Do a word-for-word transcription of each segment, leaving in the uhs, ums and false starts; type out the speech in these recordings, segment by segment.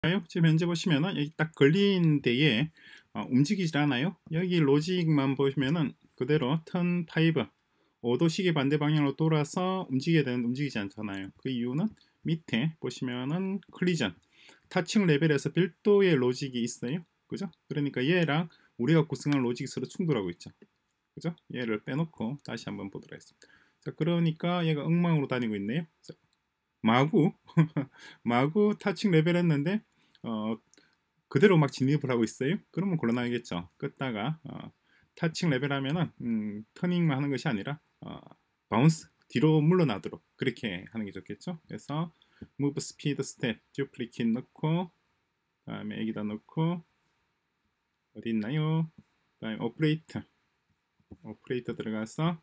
지금 현재 보시면은 여기 딱 걸린 데에 어, 움직이질 않아요. 여기 로직만 보시면은 그대로 턴 파이브 오 도 시계 반대 방향으로 돌아서 움직여야 되는데 움직이지 않잖아요. 그 이유는 밑에 보시면은 클리전 타칭 레벨에서 별도의 로직이 있어요. 그죠? 그러니까 얘랑 우리가 구성한 로직이 서로 충돌하고 있죠. 그죠? 얘를 빼놓고 다시 한번 보도록 하겠습니다. 자, 그러니까 얘가 엉망으로 다니고 있네요. 자, 마구 마구 타칭 레벨 했는데 어, 그대로 막 진입을 하고 있어요. 그러면 곤란하겠죠. 끄다가 어, 타칭 레벨 하면은 음, 터닝만 하는 것이 아니라 어, 바운스 뒤로 물러나도록 그렇게 하는 게 좋겠죠. 그래서 move speed step duplicate 넣고 다음에 여기다 넣고 어디 있나요? 다음에 오퍼레이터 오퍼레이터 들어가서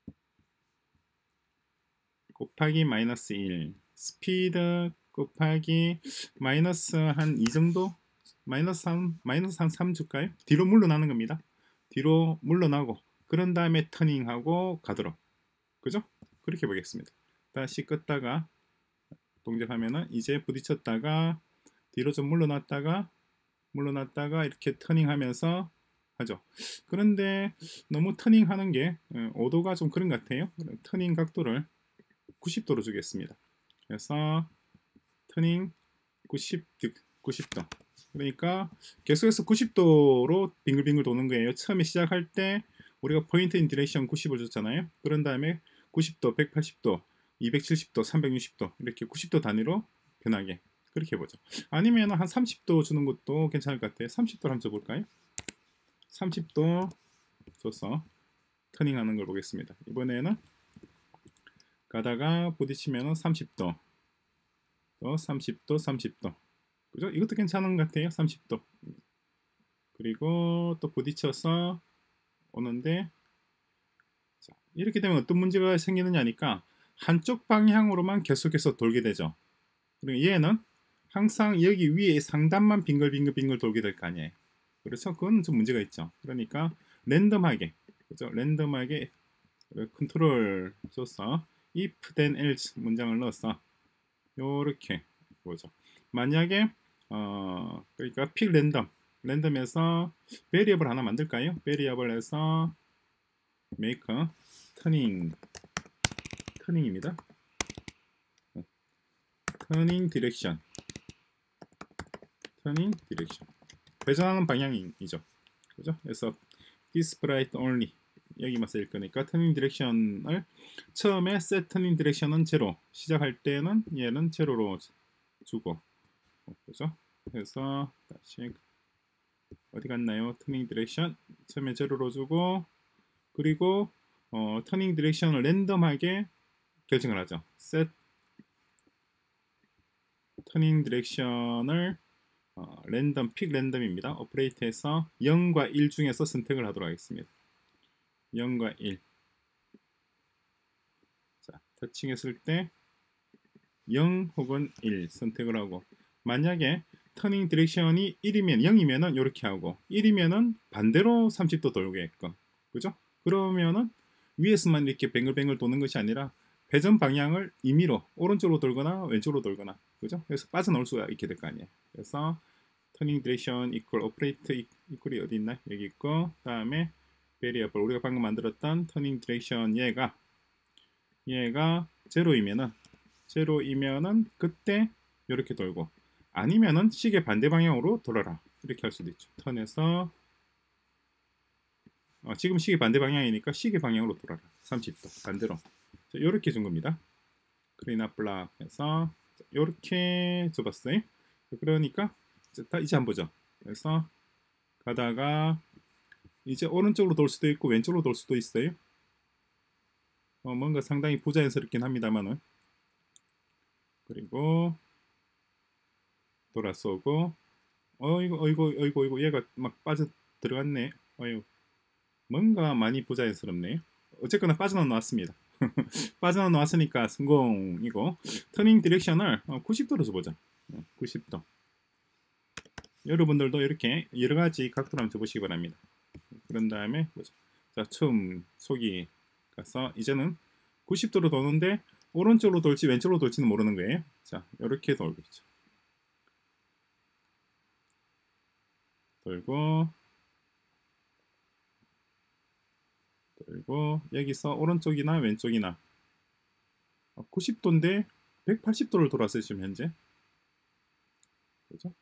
곱하기 마이너스 일 스피드 곱하기 마이너스 한 이 정도 마이너스 한 마이너스 한 삼 줄까요? 뒤로 물러나는 겁니다. 뒤로 물러나고 그런 다음에 터닝하고 가도록 그죠? 그렇게 보겠습니다. 다시 껐다가 동작하면은 이제 부딪혔다가 뒤로 좀 물러났다가 물러났다가 이렇게 터닝하면서 하죠. 그런데 너무 터닝하는 게 오 도가 좀 그런 것 같아요. 터닝 각도를 구십 도로 주겠습니다. 그래서 터닝 구십, 구십 도 그러니까 계속해서 구십 도로 빙글빙글 도는 거예요. 처음에 시작할 때 우리가 포인트 인 디렉션 구십을 줬잖아요. 그런 다음에 구십 도, 백팔십 도, 이백칠십 도, 삼백육십 도 이렇게 구십 도 단위로 변하게 그렇게 해보죠. 아니면 한 삼십 도 주는 것도 괜찮을 것 같아요. 삼십 도를 한번 줘볼까요? 삼십 도 줘서 터닝하는 걸 보겠습니다. 이번에는 가다가 부딪히면 삼십 도 또 삼십 도, 삼십 도 그죠? 이것도 괜찮은 것 같아요. 삼십 도 그리고 또 부딪혀서 오는데 자, 이렇게 되면 어떤 문제가 생기느냐니까 한쪽 방향으로만 계속해서 돌게 되죠. 그리고 얘는 항상 여기 위에 상단만 빙글빙글빙글 돌게 될 거 아니에요. 그렇죠? 그건 좀 문제가 있죠. 그러니까 랜덤하게 그죠? 랜덤하게 컨트롤 줘서 if then else 문장을 넣어서 요렇게 보죠. 만약에 어 그러니까 픽 랜덤 랜덤에서 베리어블 하나 만들까요? 베리어블에서 make turning turning입니다. turning direction turning direction 회전하는 방향이죠. 그죠? 그래서 display only 여기만 쓰일 거니까 turning direction을 처음에 set turning direction은 제로 시작할 때는 얘는 제로로 주고 그죠? 그래서 다시 어디 갔나요? 터닝 디렉션 처음에 제로로 주고 그리고 어, 터닝 디렉션을 랜덤하게 결정을 하죠. set 터닝 디렉션을 어, 랜덤 픽 랜덤입니다. 오퍼레이트에서 영과 일 중에서 선택을 하도록 하겠습니다. 영과 일 자, 터칭했을 때 영 혹은 일 선택을 하고 만약에 터닝 디렉션이 일이면 영이면은 이렇게 하고 일이면은 반대로 삼십 도 돌게끔 그죠? 그러면은 위에서만 이렇게 뱅글뱅글 도는 것이 아니라 회전 방향을 임의로 오른쪽으로 돌거나 왼쪽으로 돌거나 그죠? 그래서 빠져나올 수가 있게 될 거 아니에요. 그래서 터닝 디렉션 이퀄 오퍼레이트 이퀄이 어디 있나? 여기 있고 다음에 베리어블 우리가 방금 만들었던 터닝 디렉션 얘가 얘가 제로이면은 제로이면은 그때 이렇게 돌고 아니면은 시계 반대 방향으로 돌아라 이렇게 할 수도 있죠. 턴에서 어, 지금 시계 반대 방향이니까 시계 방향으로 돌아라 삼십 도 반대로 이렇게 준 겁니다. 클린 업 블락 해서 이렇게 줘봤어요. 그러니까 이제 한번 보죠. 그래서 가다가 이제 오른쪽으로 돌 수도 있고 왼쪽으로 돌 수도 있어요. 어, 뭔가 상당히 부자연스럽긴 합니다만은 그리고 돌아서고 어이구 어이구 어이구 어이구 얘가 막 빠져 들어갔네. 어이구 뭔가 많이 부자연스럽네. 어쨌거나 빠져나왔습니다. 빠져나왔으니까 성공이고 터닝 디렉션을 구십 도로 줘보자. 구십 도 여러분들도 이렇게 여러가지 각도로 한번 줘보시기 바랍니다. 그런 다음에 보자. 자 처음 속이 가서 이제는 구십 도로 도는데 오른쪽으로 돌지 왼쪽으로 돌지는 모르는 거예요. 자 이렇게 돌고 있죠. 돌고 돌고 여기서 오른쪽이나 왼쪽이나 구십 도인데 백팔십 도를 돌았어요 지금 현재. 그죠?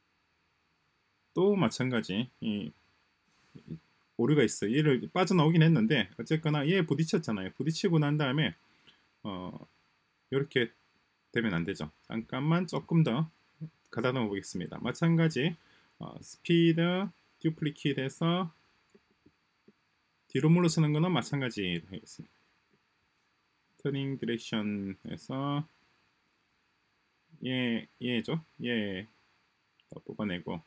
또 마찬가지 이, 이 오류가 있어요. 얘를 빠져나오긴 했는데 어쨌거나 얘 부딪혔잖아요. 부딪히고 난 다음에 어 이렇게 되면 안 되죠. 잠깐만 조금 더 가다 놓아 보겠습니다. 마찬가지 어, 스피드 듀플리킷에서 뒤로 물러서는 거는 마찬가지 하겠습니다. 터닝 디렉션에서 얘 얘죠. 얘 뽑아내고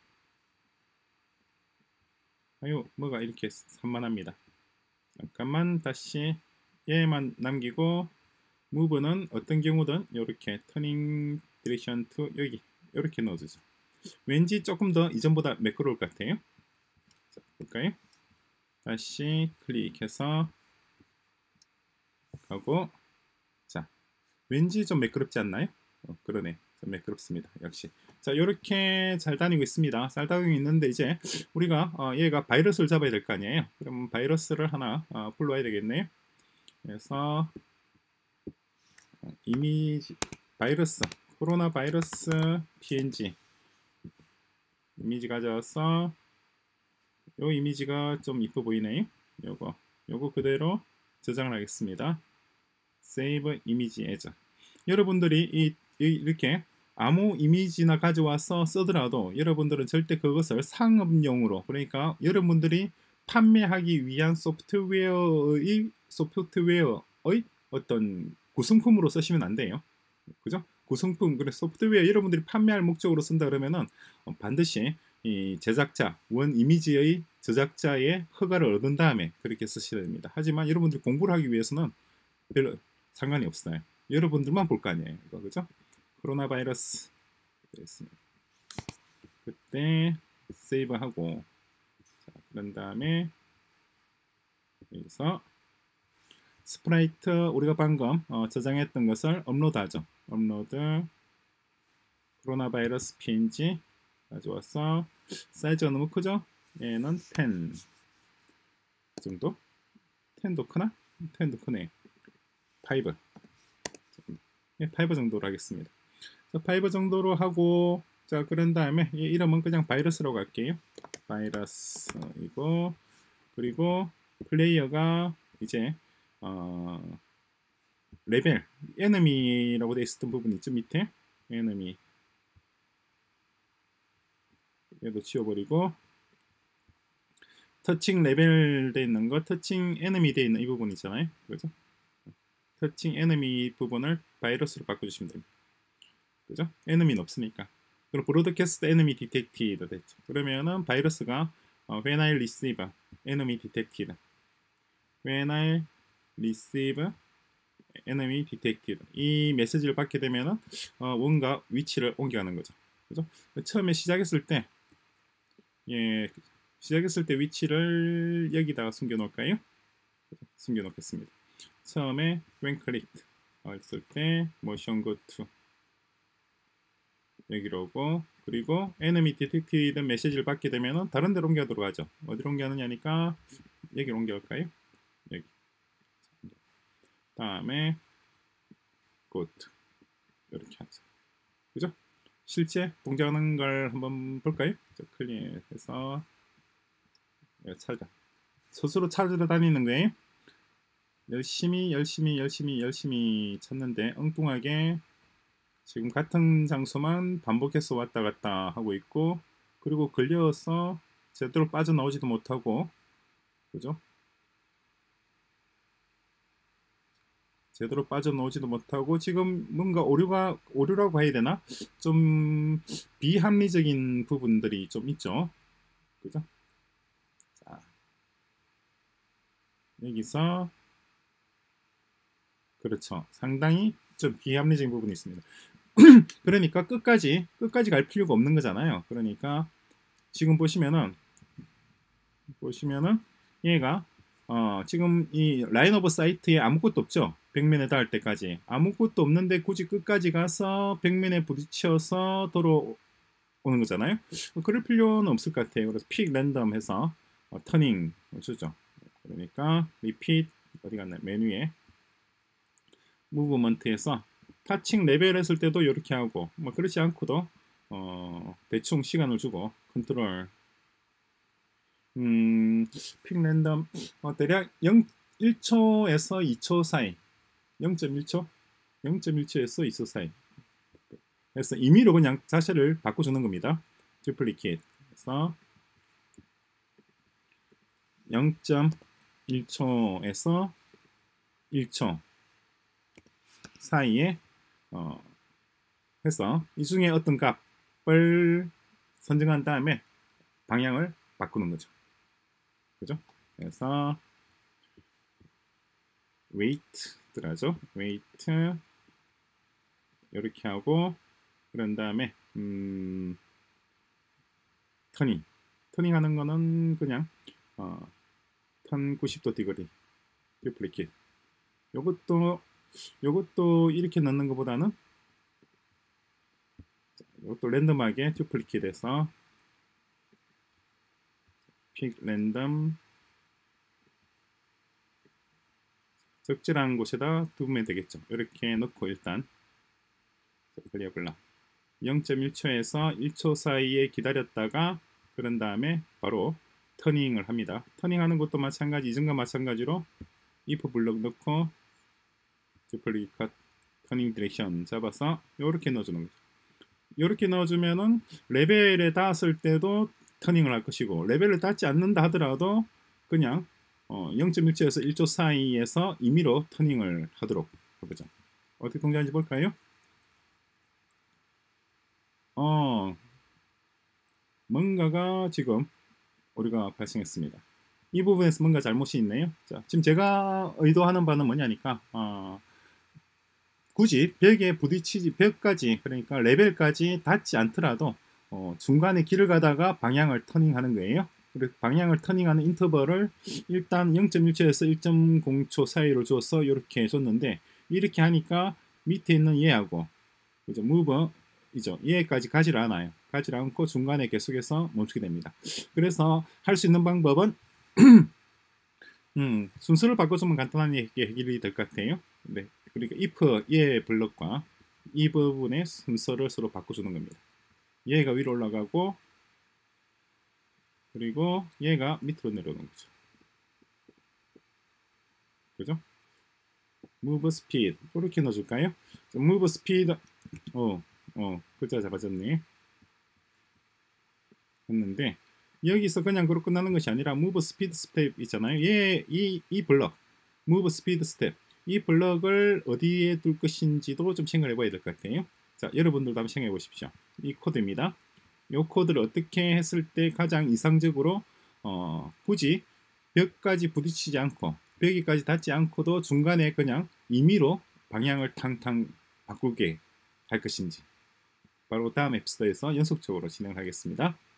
아유 뭐가 이렇게 산만합니다. 잠깐만 다시 얘만 남기고 무브는 어떤 경우든 이렇게 터닝 디렉션 투 여기 이렇게 넣어주죠. 왠지 조금 더 이전보다 매끄러울 것 같아요. 자, 볼까요? 다시 클릭해서 가고 자 왠지 좀 매끄럽지 않나요? 어, 그러네. 좀 매끄럽습니다. 역시. 자 이렇게 잘 다니고 있습니다. 잘 다니고 있는데 이제 우리가 어, 얘가 바이러스를 잡아야 될 거 아니에요. 그럼 바이러스를 하나 어, 불러야 되겠네요. 그래서 어, 이미지 바이러스 코로나 바이러스 피엔지 이미지 가져와서 요 이미지가 좀 이뻐 보이네요. 요거 요거 그대로 저장을 하겠습니다. Save Image As. 여러분들이 이, 이, 이렇게 아무 이미지나 가져와서 쓰더라도 여러분들은 절대 그것을 상업용으로 그러니까 여러분들이 판매하기 위한 소프트웨어의 소프트웨어의 어떤 구성품으로 쓰시면 안 돼요. 그죠? 구성품, 그래 소프트웨어 여러분들이 판매할 목적으로 쓴다 그러면은 반드시 이 제작자, 원 이미지의 제작자의 허가를 얻은 다음에 그렇게 쓰셔야 됩니다. 하지만 여러분들이 공부를 하기 위해서는 별로 상관이 없어요. 여러분들만 볼 거 아니에요. 이거, 그죠? 코로나 바이러스 됐습니다. 그때 세이브하고 자, 그런 다음에 여기서 스프라이트 우리가 방금 어, 저장했던 것을 업로드하죠. 업로드 코로나 바이러스 피엔지 가져와서 사이즈가 너무 크죠? 얘는 텐 정도? 텐도 크나? 텐도 크네. 파이브 예, 파이브 정도로 하겠습니다. 자, 파이브 정도로 하고 자 그런 다음에 이 이름은 그냥 바이러스라고 할게요. 바이러스 이거 그리고 플레이어가 이제 어, 레벨 에너미라고 되어 있었던 부분 있죠 밑에 에너미 얘도 지워버리고 터칭 레벨 되어 있는 거 터칭 에너미 되어 있는 이 부분 있잖아요. 그죠? 터칭 에너미 부분을 바이러스로 바꿔주시면 됩니다. 그죠? 에너미는 없으니까. 그리고 브로드캐스트 에너미 디텍티드 됐죠. 그러면은 바이러스가 어, when I receive enemy detected when I receive enemy detected 이 메시지를 받게 되면은 어, 뭔가 위치를 옮겨가는 거죠. 그죠? 처음에 시작했을 때 예, 시작했을 때 위치를 여기다가 숨겨 놓을까요? 숨겨 놓겠습니다. 처음에 when clicked 했을 때 motion go to 여기로 오고 그리고 enemy detected 메시지를 받게 되면은 다른 데로 옮겨도록 하죠. 어디로 옮겨하느냐니까 여기로 옮겨갈까요? 여기. 다음에 go to 이렇게 하죠. 그죠? 실제 동작하는 걸 한번 볼까요? 클릭해서 찾아 스스로 찾으러 다니는 거예요. 열심히 열심히 열심히 열심히 찾는데 엉뚱하게 지금 같은 장소만 반복해서 왔다 갔다 하고 있고 그리고 걸려서 제대로 빠져나오지도 못하고 그죠? 제대로 빠져나오지도 못하고 지금 뭔가 오류가 오류라고 봐야 되나? 좀 비합리적인 부분들이 좀 있죠. 그죠? 자, 여기서 그렇죠. 상당히 좀 비합리적인 부분이 있습니다. 그러니까 끝까지 끝까지 갈 필요가 없는 거잖아요. 그러니까 지금 보시면은 보시면은 얘가 어, 지금 이 라인 오브 사이트에 아무것도 없죠. 벽면에 닿을 때까지 아무것도 없는데 굳이 끝까지 가서 벽면에 부딪혀서 도로 오는 거잖아요. 그럴 필요는 없을 것 같아요. 그래서 픽 랜덤 해서 어, 터닝 주죠. 그러니까 리핏 어디 갔나 메뉴에 무브먼트에서 타칭 레벨 했을 때도 이렇게 하고 뭐 그렇지 않고도 어, 대충 시간을 주고 컨트롤 음, 픽 랜덤 어, 대략 영, 일 초에서 이 초 사이 영 점 일 초 영 점 일 초에서 이 초 사이 그래서 임의로 그냥 자체를 바꿔주는 겁니다. 듀플리케이트 그래서 영 점 일 초에서 일 초 사이에 어, 해서 이 중에 어떤 값을 선정한 다음에 방향을 바꾸는 거죠. 그죠? 그래서 weight 들어가죠. weight 이렇게 하고 그런 다음에 음, 터닝 터닝 하는 거는 그냥 어, 턴 구십 도 디그리 듀플리케이트 요것도 요것도 이렇게 넣는 것보다는 이것도 랜덤하게 듀플리케이트 해서 픽 랜덤 적절한 곳에다 두면 되겠죠. 이렇게 넣고 일단 클리어블라 영 점 일 초에서 일 초 사이에 기다렸다가 그런 다음에 바로 터닝을 합니다. 터닝하는 것도 마찬가지 이전과 마찬가지로 if 블럭 넣고 듀플리케이트 터닝 디렉션 잡아서 이렇게 넣어주는 거죠. 이렇게 넣어주면은 레벨에 닿았을 때도 터닝을 할 것이고 레벨을 닿지 않는다 하더라도 그냥 어, 영 점 일 초에서 일 초 사이에서 임의로 터닝을 하도록 해보자. 어떻게 동작하는지 볼까요? 어, 뭔가가 지금 오류가 발생했습니다. 이 부분에서 뭔가 잘못이 있네요. 자, 지금 제가 의도하는 바는 뭐냐니까 어, 굳이 벽에 부딪히지 벽까지 그러니까 레벨까지 닿지 않더라도 어, 중간에 길을 가다가 방향을 터닝하는 거예요. 그래서 방향을 터닝하는 인터벌을 일단 영 점 일 초에서 일 점 공 초 사이로 줘서 이렇게 줬는데 이렇게 하니까 밑에 있는 얘하고 이제 무브 이죠 얘까지 가지를 않아요. 가지를 않고 중간에 계속해서 멈추게 됩니다. 그래서 할 수 있는 방법은 음, 순서를 바꿔주면 간단하게 해결이 될 것 같아요. 네, 그러니까 if 얘 블럭과 이 부분의 순서를 서로 바꿔주는 겁니다. 얘가 위로 올라가고 그리고 얘가 밑으로 내려오는 거죠. 그죠? move speed 이렇게 넣어줄까요? move speed 어, 어, 글자 잡아졌네. 했는데 여기서 그냥 그렇게 끝나는 것이 아니라 move speed step 있잖아요. 얘, 이, 이 블럭 move speed step 이 블럭을 어디에 둘 것인지도 좀 생각해 봐야 될 것 같아요. 자, 여러분들도 한번 생각해 보십시오. 이 코드입니다. 이 코드를 어떻게 했을 때 가장 이상적으로 어, 굳이 벽까지 부딪히지 않고 벽에까지 닿지 않고도 중간에 그냥 임의로 방향을 탕탕 바꾸게 할 것인지 바로 다음 에피소드에서 연속적으로 진행하겠습니다.